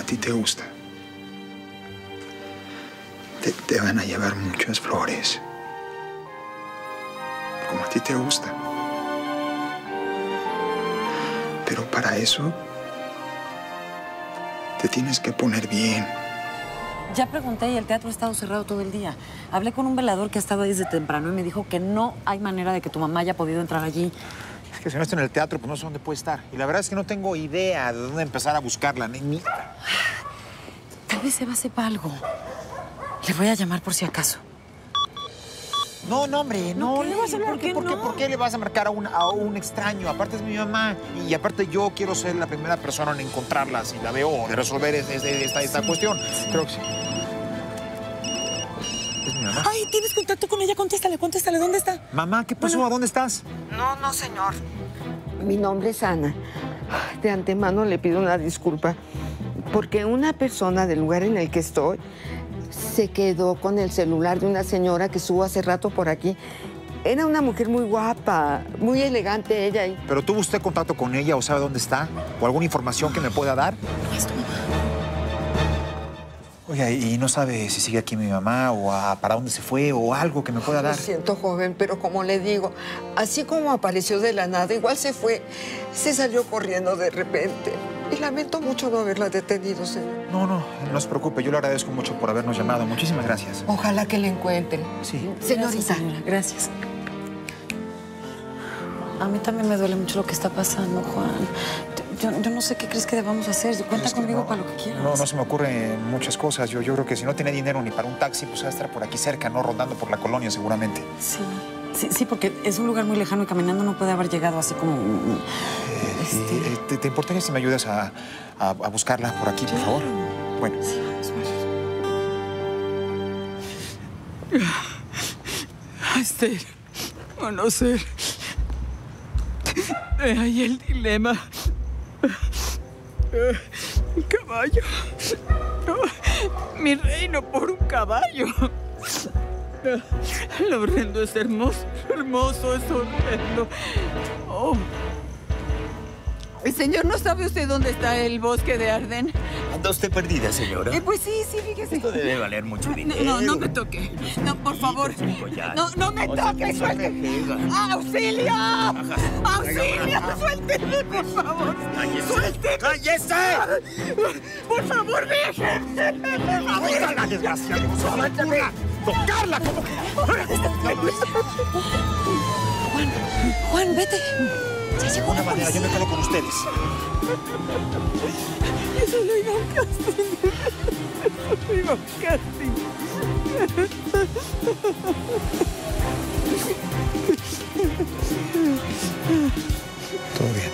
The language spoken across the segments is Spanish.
ti te gusta. Te van a llevar muchas flores. Como a ti te gusta. Pero para eso te tienes que poner bien. Ya pregunté y el teatro ha estado cerrado todo el día. Hablé con un velador que ha estado ahí desde temprano y me dijo que no hay manera de que tu mamá haya podido entrar allí. Es que si no está en el teatro, pues no sé dónde puede estar. Y la verdad es que no tengo idea de dónde empezar a buscarla. Ni... Tal vez Eva sepa algo. Le voy a llamar por si acaso. No, hombre, no. ¿Qué? ¿Por qué no? ¿Por qué le vas a marcar a un extraño? Aparte es mi mamá. Y aparte yo quiero ser la primera persona en encontrarla si la veo, de resolver esta cuestión. Creo que sí. ¿Es mi mamá? Ay, ¿tienes contacto con ella? Contéstale. ¿Dónde está? Mamá, ¿qué pasó? Bueno. ¿A dónde estás? No, señor. Mi nombre es Ana. De antemano le pido una disculpa porque una persona del lugar en el que estoy se quedó con el celular de una señora que estuvo hace rato por aquí. Era una mujer muy guapa, muy elegante ella. ¿Pero tuvo usted contacto con ella o sabe dónde está? ¿O alguna información que me pueda dar? No es tu mamá. Oiga, ¿y no sabe si sigue aquí mi mamá o para dónde se fue o algo que me pueda dar? Lo siento, joven, pero como le digo, así como apareció de la nada, igual se fue. Se salió corriendo de repente. Y lamento mucho no haberla detenido, señor. No se preocupe. Yo le agradezco mucho por habernos llamado. Muchísimas gracias. Ojalá que la encuentren. Sí. Señorita. Gracias, señora. Gracias. A mí también me duele mucho lo que está pasando, Juan. Yo no sé qué crees que debamos hacer. Cuenta conmigo para lo que quieras. No se me ocurren muchas cosas. Yo creo que si no tiene dinero ni para un taxi, pues va a estar por aquí cerca, ¿no? Rondando por la colonia seguramente. Sí, porque es un lugar muy lejano y caminando no puede haber llegado así como... ¿Te importaría si me ayudas a buscarla por aquí, por favor? Bueno. Sí, vamos. Ser o no ser. Ahí el dilema. El caballo. Mi reino por un caballo. Lo horrendo es hermoso. Hermoso es horrendo. Oh. Señor, ¿no sabe usted dónde está el bosque de Arden? ¿Anda usted perdida, señora? Pues sí, fíjese. Esto debe valer mucho dinero. No me toque. No, por favor. No me toque, suélteme. ¡Auxilio! ¡Auxilio! ¡Suélteme, por favor! ¡Suélteme! ¡Cállese! ¡Por favor, déjenme! ¡Por favor! ¡Mira la desgracia! ¡Suélteme! ¡Tocarla! ¿Cómo que? Juan, vete. Ya llegó la manera, yo me quedo con ustedes. Eso lo iba a un casting. Lo iba a un casting. Todo bien.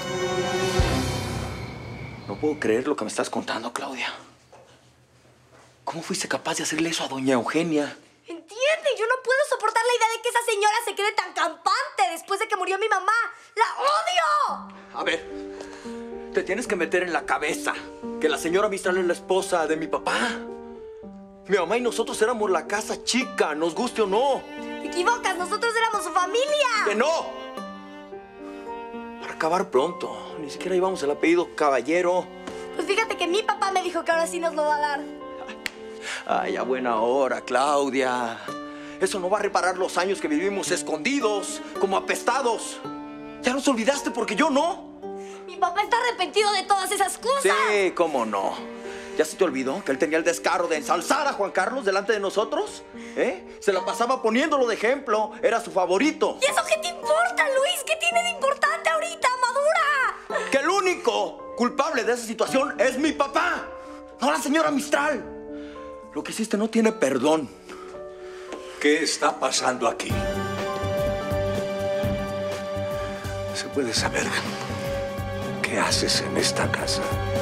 No puedo creer lo que me estás contando, Claudia. ¿Cómo fuiste capaz de hacerle eso a doña Eugenia? ¿Entiende? Yo no puedo soportar la idea de que esa señora se quede tan campante después de que murió mi mamá. ¡La odio! A ver, te tienes que meter en la cabeza que la señora Mistral es la esposa de mi papá. Mi mamá y nosotros éramos la casa chica, nos guste o no. Te equivocas, nosotros éramos su familia. ¡Que no! Para acabar pronto, ni siquiera llevamos el apellido Caballero. Pues fíjate que mi papá me dijo que ahora sí nos lo va a dar. Ay, a buena hora, Claudia. Eso no va a reparar los años que vivimos escondidos, como apestados. Ya nos olvidaste porque yo no. Mi papá está arrepentido de todas esas cosas. Sí, cómo no. ¿Ya se te olvidó que él tenía el descaro de ensalzar a Juan Carlos delante de nosotros? Se la pasaba poniéndolo de ejemplo. Era su favorito. ¿Y eso qué te importa, Luis? ¿Qué tiene de importante ahorita, madura? Que el único culpable de esa situación es mi papá, no la señora Mistral. Lo que hiciste no tiene perdón. ¿Qué está pasando aquí? ¿Se puede saber qué haces en esta casa?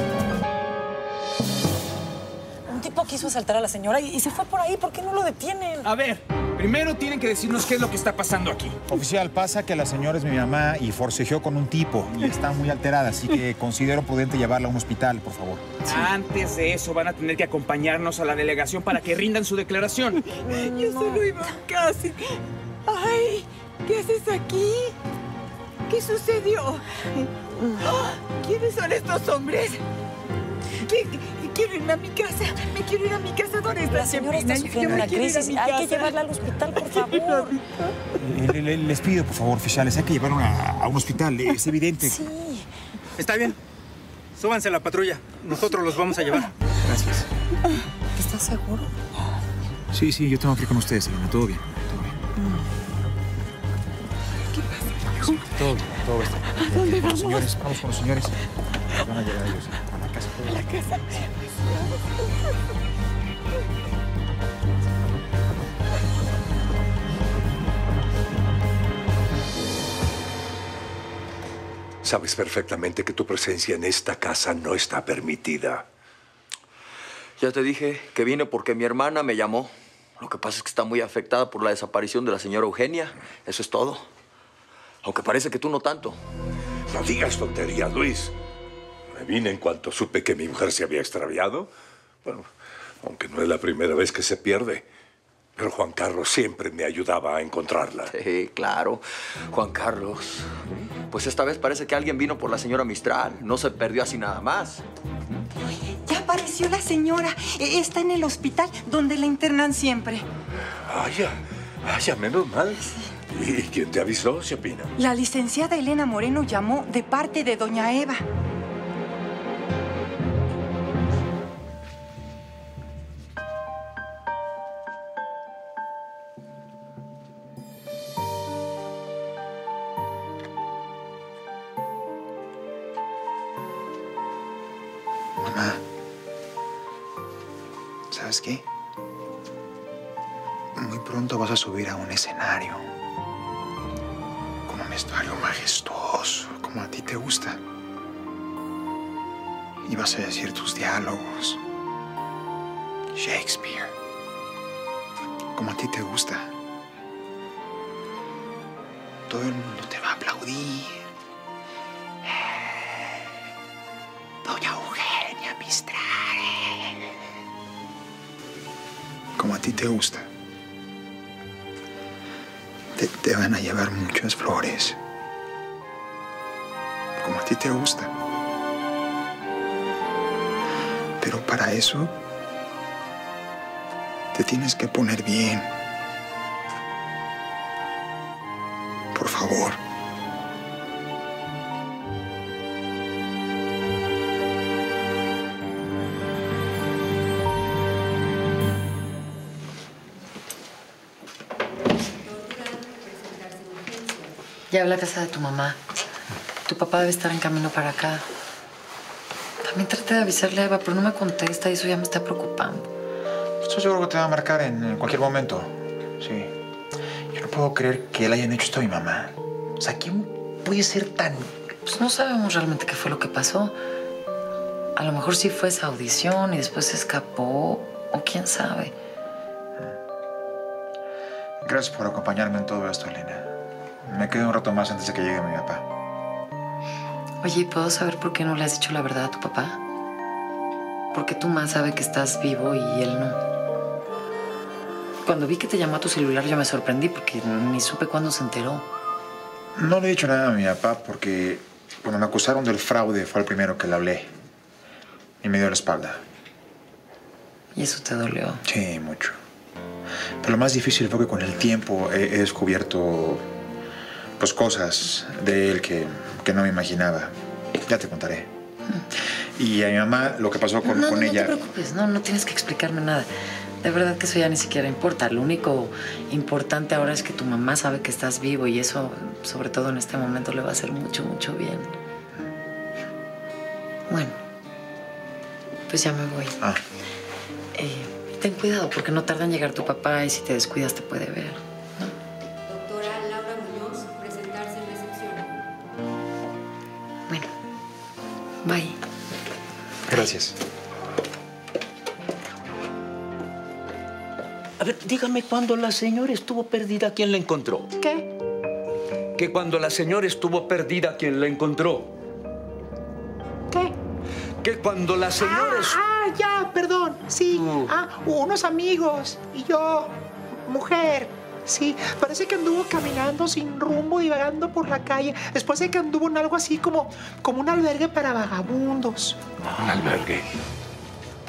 Un tipo quiso asaltar a la señora y se fue por ahí. ¿Por qué no lo detienen? A ver, primero tienen que decirnos qué es lo que está pasando aquí. Oficial, pasa que la señora es mi mamá y forcejeó con un tipo y está muy alterada, así que considero prudente llevarla a un hospital, por favor. Sí. Antes de eso van a tener que acompañarnos a la delegación para que rindan su declaración. Yo solo iba casi. Ay, ¿qué haces aquí? ¿Qué sucedió? ¿Quiénes son estos hombres? quiero irme a mi casa. Me quiero ir a mi casa. ¿Dónde está? La señora está sufriendo una crisis. Hay que llevarla al hospital, por favor. Les pido, por favor, oficiales, hay que llevarla a un hospital. Es evidente. Sí. Está bien. Súbanse a la patrulla. Nosotros los vamos a llevar. Gracias. ¿Estás seguro? Sí, yo tengo que ir con ustedes, Elena. Todo bien. ¿Qué pasa? Todo va a estar bien. ¿A dónde vamos? Señores, vamos con los señores. Van a llegar ellos a la casa. A la casa. Sabes perfectamente que tu presencia en esta casa no está permitida. Ya te dije que vine porque mi hermana me llamó. Lo que pasa es que está muy afectada por la desaparición de la señora Eugenia. Eso es todo. Aunque parece que tú no tanto. No digas tonterías, Luis. Me vine en cuanto supe que mi mujer se había extraviado. Bueno, aunque no es la primera vez que se pierde. Pero Juan Carlos siempre me ayudaba a encontrarla. Sí, claro. Juan Carlos. Pues esta vez parece que alguien vino por la señora Mistral. No se perdió así nada más. Ya apareció la señora. Está en el hospital donde la internan siempre. Ya, menos mal. ¿Y quién te avisó, Chepina? La licenciada Elena Moreno llamó de parte de doña Eva. Mamá, ¿sabes qué? Muy pronto vas a subir a un escenario. Con un vestuario majestuoso, como a ti te gusta. Y vas a decir tus diálogos. Shakespeare. Como a ti te gusta. Todo el mundo te va a aplaudir. Doña Eugenia Mistral. Como a ti te gusta. Te van a llevar muchas flores. Como a ti te gusta. Pero para eso te tienes que poner bien. Por favor. Ya hablé a casa de tu mamá. Tu papá debe estar en camino para acá. También traté de avisarle a Eva, pero no me contesta y eso ya me está preocupando. Estoy seguro que te va a marcar en cualquier momento. Sí. Yo no puedo creer que le hayan hecho esto a mi mamá. O sea, ¿quién puede ser tan...? Pues no sabemos realmente qué fue lo que pasó. A lo mejor sí fue esa audición y después se escapó. O quién sabe. Gracias por acompañarme en todo esto, Elena. Me quedo un rato más antes de que llegue mi papá. Oye, ¿puedo saber por qué no le has dicho la verdad a tu papá? Porque tu mamá sabe que estás vivo y él no. Cuando vi que te llamó a tu celular yo me sorprendí porque ni supe cuándo se enteró. No le he dicho nada a mi papá porque cuando me acusaron del fraude fue el primero que le hablé. Y me dio la espalda. ¿Y eso te dolió? Sí, mucho. Pero lo más difícil fue que con el tiempo he descubierto pues cosas de él que no me imaginaba. Ya te contaré. Y a mi mamá lo que pasó con ella... No te preocupes, no tienes que explicarme nada. De verdad que eso ya ni siquiera importa. Lo único importante ahora es que tu mamá sabe que estás vivo y eso, sobre todo en este momento, le va a hacer mucho, mucho bien. Bueno, pues ya me voy. Ten cuidado porque no tarda en llegar tu papá y si te descuidas te puede ver. Doctora Laura Muñoz, presentarse en recepción. Bueno, bye. Gracias. A ver, dígame, cuando la señora estuvo perdida, ¿quién la encontró? ¿Qué? Que cuando la señora estuvo perdida, ¿quién la encontró? ¿Qué? Que cuando la señora... Ya, perdón. Sí. Unos amigos. Y yo, mujer. Sí, parece que anduvo caminando sin rumbo, divagando por la calle. Después de que anduvo en algo así como un albergue para vagabundos. ¿Un albergue?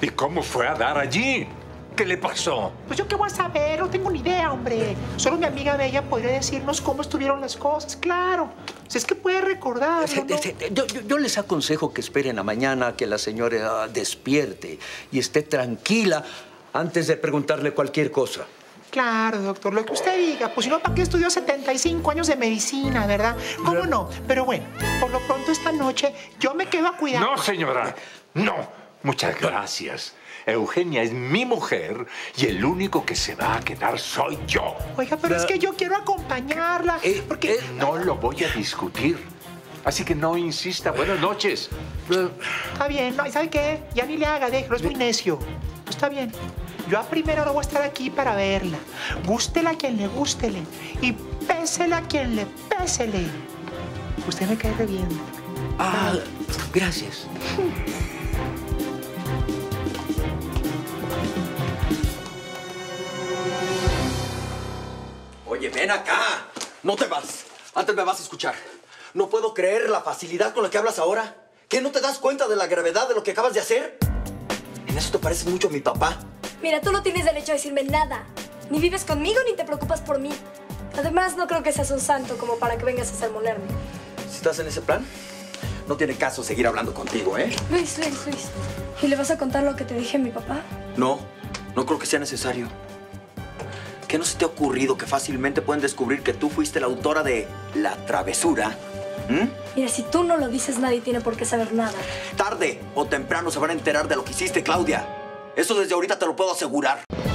¿Y cómo fue a dar allí? ¿Qué le pasó? Pues yo qué voy a saber, no tengo ni idea, hombre. Solo mi amiga Bella podría decirnos cómo estuvieron las cosas, claro. Si es que puede recordar, ¿no? Yo les aconsejo que esperen a mañana a que la señora despierte y esté tranquila antes de preguntarle cualquier cosa. Claro, doctor, lo que usted diga. Pues si no, ¿para qué estudió 75 años de medicina, verdad? ¿Cómo no? Pero bueno, por lo pronto esta noche yo me quedo a cuidar. No, señora, no. Muchas gracias. Eugenia es mi mujer y el único que se va a quedar soy yo. Oiga, pero es que yo quiero acompañarla. Porque... No lo voy a discutir. Así que no insista. Buenas noches. Está bien, no, ¿y sabe qué? Ya ni le haga, déjelo, es muy necio. Pues está bien. Yo a primera hora voy a estar aquí para verla. Gústela a quien le gústele. Y pésela a quien le pésele. Usted me cae re bien. Ah, gracias. Oye, ven acá. No te vas. Antes me vas a escuchar. No puedo creer la facilidad con la que hablas ahora. ¿Qué, no te das cuenta de la gravedad de lo que acabas de hacer? En eso te pareces mucho a mi papá. Mira, tú no tienes derecho a decirme nada. Ni vives conmigo ni te preocupas por mí. Además, no creo que seas un santo como para que vengas a sermonearme. Si estás en ese plan, no tiene caso seguir hablando contigo, ¿eh? Luis. ¿Y le vas a contar lo que te dije a mi papá? No creo que sea necesario. ¿Qué no se te ha ocurrido que fácilmente pueden descubrir que tú fuiste la autora de la travesura? Mira, si tú no lo dices, nadie tiene por qué saber nada. Tarde o temprano se van a enterar de lo que hiciste, Claudia. Eso desde ahorita te lo puedo asegurar.